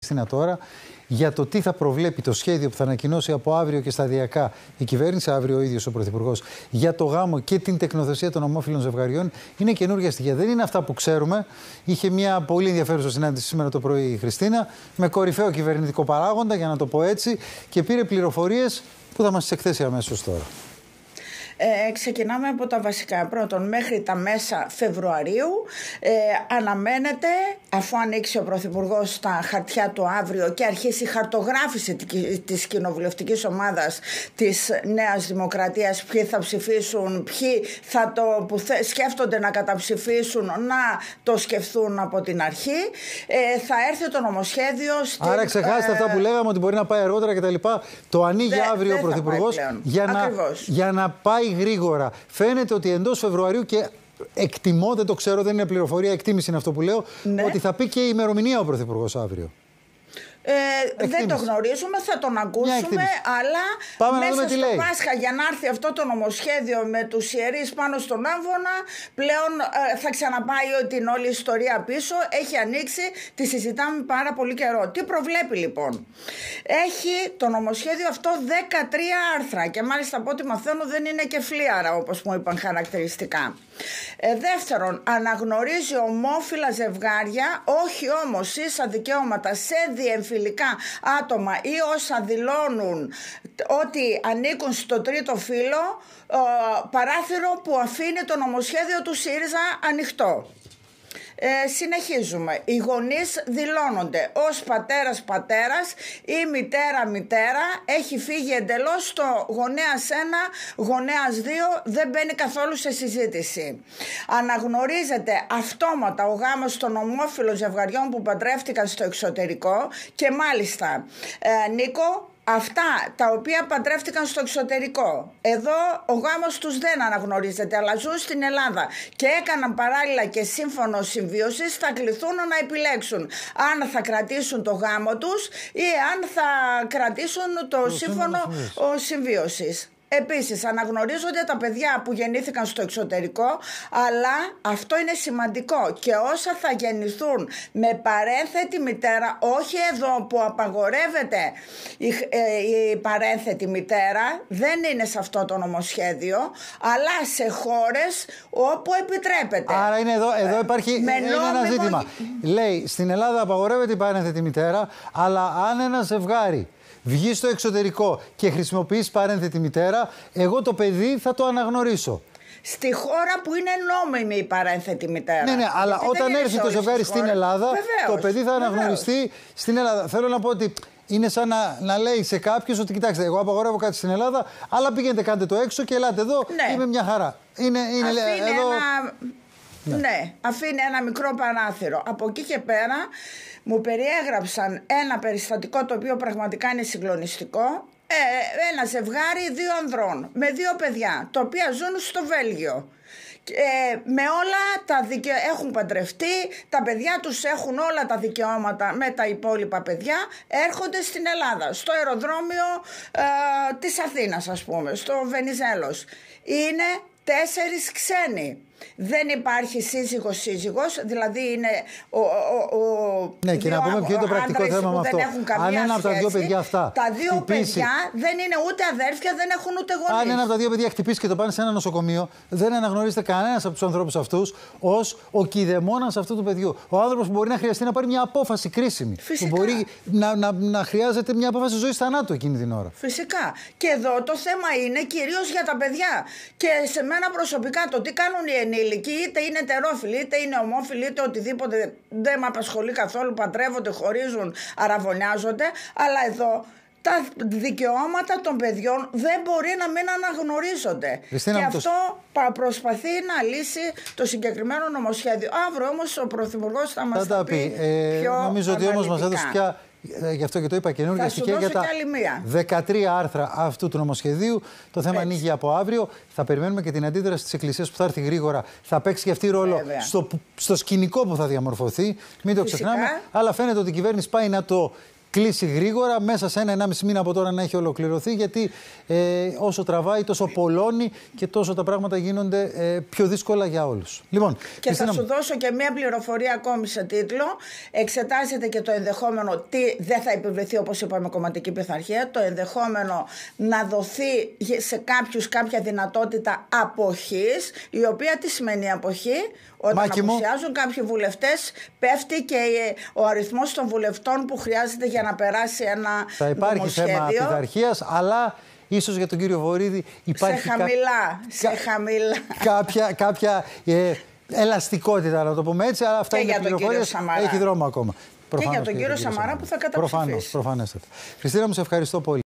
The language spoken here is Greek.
Χριστίνα τώρα για το τι θα προβλέπει το σχέδιο που θα ανακοινώσει από αύριο και σταδιακά η κυβέρνηση, αύριο ο ίδιος ο Πρωθυπουργός, για το γάμο και την τεκνοθεσία των ομόφυλων ζευγαριών. Είναι καινούργια στοιχεία. Δεν είναι αυτά που ξέρουμε. Είχε μια πολύ ενδιαφέρουσα συνάντηση σήμερα το πρωί η Χριστίνα με κορυφαίο κυβερνητικό παράγοντα, για να το πω έτσι, και πήρε πληροφορίες που θα μας τις εκθέσει αμέσως τώρα. Ξεκινάμε από τα βασικά. Πρώτον, μέχρι τα μέσα Φεβρουαρίου αναμένεται, αφού ανοίξει ο Πρωθυπουργός τα χαρτιά του αύριο και αρχίσει η χαρτογράφηση της κοινοβουλευτικής ομάδας της Νέας Δημοκρατίας, ποιοι θα ψηφίσουν, ποιοι που σκέφτονται να καταψηφίσουν, να το σκεφτούν από την αρχή, θα έρθει το νομοσχέδιο Άρα ξεχάστε αυτά που λέγαμε ότι μπορεί να πάει αργότερα κτλ. Το ανοίγει αύριο ο Πρωθυπουργός για να πάει γρήγορα. Φαίνεται ότι εντός Φεβρουαρίου, και εκτιμώ, δεν το ξέρω, δεν είναι πληροφορία, εκτίμηση είναι αυτό που λέω, ναι, ότι θα πει και η ημερομηνία ο Πρωθυπουργός αύριο. Δεν το γνωρίζουμε, θα τον ακούσουμε, αλλά μέσα στο Πάσχα, για να έρθει αυτό το νομοσχέδιο με τους ιερείς πάνω στον άμβονα, πλέον θα ξαναπάει την όλη ιστορία πίσω. Έχει ανοίξει, τη συζητάμε πάρα πολύ καιρό. Τι προβλέπει λοιπόν? Έχει το νομοσχέδιο αυτό 13 άρθρα και μάλιστα από ό,τι μαθαίνω δεν είναι και φλίαρα, όπως μου είπαν χαρακτηριστικά. Δεύτερον, αναγνωρίζει ομόφυλα ζευγάρια, όχι όμως ίσα δικαιώματα σε διεμφυλικά άτομα ή όσα δηλώνουν ότι ανήκουν στο τρίτο φύλο, παράθυρο που αφήνει το νομοσχέδιο του ΣΥΡΙΖΑ ανοιχτό. Συνεχίζουμε. Οι γονείς δηλώνονται ως πατέρας ή μητέρα. Έχει φύγει εντελώς το γονέας 1, γονέας 2, δεν μπαίνει καθόλου σε συζήτηση. Αναγνωρίζεται αυτόματα ο γάμος των ομόφυλων ζευγαριών που παντρεύτηκαν στο εξωτερικό και μάλιστα, Νίκο, αυτά τα οποία παντρεύτηκαν στο εξωτερικό, εδώ ο γάμος τους δεν αναγνωρίζεται, αλλά ζουν στην Ελλάδα και έκαναν παράλληλα και σύμφωνο συμβίωσης, θα κληθούν να επιλέξουν αν θα κρατήσουν το γάμο τους ή αν θα κρατήσουν το σύμφωνο συμβίωσης. Επίσης αναγνωρίζονται τα παιδιά που γεννήθηκαν στο εξωτερικό, αλλά αυτό είναι σημαντικό, και όσα θα γεννηθούν με παρένθετη μητέρα, όχι εδώ που απαγορεύεται η παρένθετη μητέρα, δεν είναι σε αυτό το νομοσχέδιο, αλλά σε χώρες όπου επιτρέπεται. Άρα είναι εδώ υπάρχει ένα ζήτημα. Λέει, στην Ελλάδα απαγορεύεται η παρένθετη μητέρα, αλλά αν ένα ζευγάρι βγει στο εξωτερικό και χρησιμοποιήσει παρένθετη μητέρα, εγώ το παιδί θα το αναγνωρίσω. Στη χώρα που είναι νόμιμη η παρένθετη μητέρα. Ναι, αλλά όταν έρθει το ζευγάρι στην Ελλάδα, το παιδί θα αναγνωριστεί στην Ελλάδα. Θέλω να πω ότι είναι σαν να λέει σε κάποιους ότι κοιτάξτε, εγώ απαγορεύω κάτι στην Ελλάδα, αλλά πήγαινε, κάντε το έξω και ελάτε εδώ, είμαι μια χαρά. Αφήνει ένα μικρό παράθυρο. Από εκεί και πέρα μου περιέγραψαν ένα περιστατικό το οποίο πραγματικά είναι συγκλονιστικό. Ένα ζευγάρι 2 ανδρών με 2 παιδιά, τα οποία ζουν στο Βέλγιο. Με όλα τα έχουν παντρευτεί, τα παιδιά τους έχουν όλα τα δικαιώματα με τα υπόλοιπα παιδιά, έρχονται στην Ελλάδα, στο αεροδρόμιο της Αθήνας, ας πούμε, στο Βενιζέλος. Είναι 4 ξένοι. Δεν υπάρχει σύζυγος, δηλαδή είναι ναι, και να πούμε ποιο είναι το πρακτικό θέμα με αυτό. Αν ένα από τα 2 παιδιά αυτά. Τα 2 παιδιά δεν είναι ούτε αδέρφια, δεν έχουν ούτε γονείς. Αν ένα από τα 2 παιδιά χτυπήσει και το πάνε σε ένα νοσοκομείο, δεν αναγνωρίζεται κανένας από τους ανθρώπους αυτούς ως ο κηδεμόνας αυτού του παιδιού. Ο άνθρωπος που μπορεί να χρειαστεί να πάρει μια απόφαση κρίσιμη. Φυσικά. Που μπορεί να χρειάζεται μια απόφαση ζωής θανάτου εκείνη την ώρα. Φυσικά. Και εδώ το θέμα είναι κυρίως για τα παιδιά. Και σε μένα προσωπικά το τι κάνουν οι ενήλικοι, είτε είναι ετερόφιλοι, είτε είναι ομόφιλοι, είτε οτιδήποτε, δεν με απασχολεί καθόλου, παντρεύονται, χωρίζουν, αραβωνιάζονται, αλλά εδώ τα δικαιώματα των παιδιών δεν μπορεί να μην αναγνωρίζονται. Χριστίνα, και αυτό προσπαθεί να λύσει το συγκεκριμένο νομοσχέδιο. Αύριο όμως ο Πρωθυπουργός θα μας τα πει πιο νομίζω ότι όμως μας έδωσε πια, γι' αυτό και το είπα, καινούργια στοιχεία για τα 13 άρθρα αυτού του νομοσχεδίου. Το θέμα ανοίγει από αύριο. Θα περιμένουμε και την αντίδραση της Εκκλησίας που θα έρθει γρήγορα. Θα παίξει και αυτή ρόλο στο σκηνικό που θα διαμορφωθεί. Μην το ξεχνάμε. Αλλά φαίνεται ότι η κυβέρνηση πάει να το κλείσει γρήγορα, μέσα σε 1-1,5 μήνα από τώρα να έχει ολοκληρωθεί, γιατί όσο τραβάει, τόσο πολλώνει και τόσο τα πράγματα γίνονται πιο δύσκολα για όλους. Λοιπόν, και θα σου δώσω και μία πληροφορία ακόμη σε τίτλο. Εξετάζεται και το ενδεχόμενο, τι δεν θα επιβληθεί, όπως είπαμε, κομματική πειθαρχία, το ενδεχόμενο να δοθεί σε κάποιους κάποια δυνατότητα αποχής, η οποία τι σημαίνει αποχή? Όταν απουσιάζουν κάποιοι βουλευτές, πέφτει και ο αριθμός των βουλευτών που χρειάζεται για να περάσει ένα νομοσχέδιο. Θα υπάρχει θέμα πειθαρχίας, αλλά ίσως για τον κύριο Βορίδη υπάρχει κάποια ελαστικότητα, να το πούμε έτσι, αλλά αυτά είναι πληροφορίες, έχει δρόμο ακόμα. Και για τον κύριο Σαμαρά που θα καταψηφίσει. Προφανέστατα. Χριστίνα, μου σε ευχαριστώ πολύ.